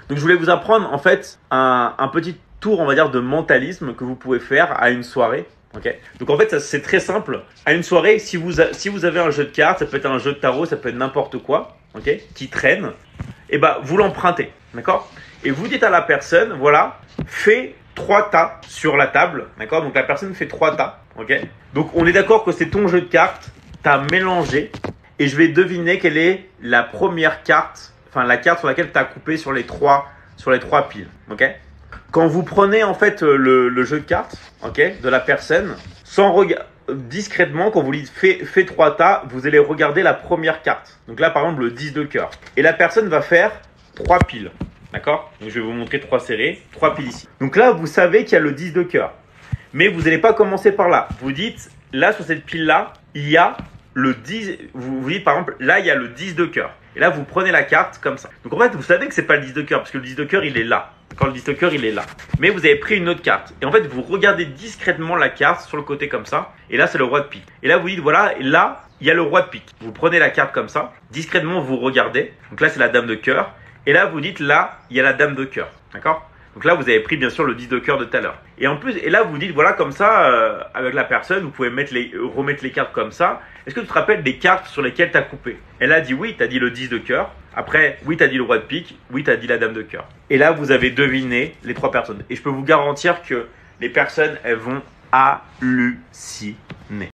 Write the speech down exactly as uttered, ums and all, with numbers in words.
Donc je voulais vous apprendre en fait un, un petit tour, on va dire, de mentalisme que vous pouvez faire à une soirée. Okay. Donc en fait, ça, c'est très simple. À une soirée, si vous, a, si vous avez un jeu de cartes, ça peut être un jeu de tarot, ça peut être n'importe quoi, okay, qui traîne, et ben vous l'empruntez, d'accord? Et vous dites à la personne, voilà, fais trois tas sur la table, d'accord? Donc la personne fait trois tas, ok? Donc on est d'accord que c'est ton jeu de cartes, tu as mélangé, et je vais deviner quelle est la première carte, enfin la carte sur laquelle tu as coupé sur les trois, sur les trois piles, ok? Quand vous prenez en fait le, le jeu de cartes, ok, de la personne, sans regarder, discrètement, quand vous lui dites fais, fais trois tas, vous allez regarder la première carte. Donc là, par exemple, le dix de cœur. Et la personne va faire trois piles, d'accord? Donc je vais vous montrer trois serrés, trois piles ici. Donc là, vous savez qu'il y a le dix de cœur. Mais vous n'allez pas commencer par là. Vous dites, là, sur cette pile-là, il y a le dix. Vous, vous dites, par exemple, là, il y a le dix de cœur. Et là, vous prenez la carte comme ça. Donc en fait, vous savez que c'est pas le dix de cœur, parce que le dix de cœur, il est là. Quand le dix de cœur, il est là. Mais vous avez pris une autre carte. Et en fait, vous regardez discrètement la carte sur le côté comme ça. Et là, c'est le roi de pique. Et là, vous dites, voilà, là, il y a le roi de pique. Vous prenez la carte comme ça. Discrètement, vous regardez. Donc là, c'est la dame de cœur. Et là, vous dites, là, il y a la dame de cœur. D'accord? Donc là, vous avez pris bien sûr le dix de cœur de tout à l'heure. Et en plus, et là, vous dites, voilà, comme ça, euh, avec la personne, vous pouvez mettre les, remettre les cartes comme ça. Est-ce que tu te rappelles des cartes sur lesquelles tu as coupé? Elle a dit oui, tu as dit le dix de cœur. Après, oui, tu as dit le roi de pique. Oui, tu as dit la dame de cœur. Et là, vous avez deviné les trois personnes. Et je peux vous garantir que les personnes, elles vont halluciner.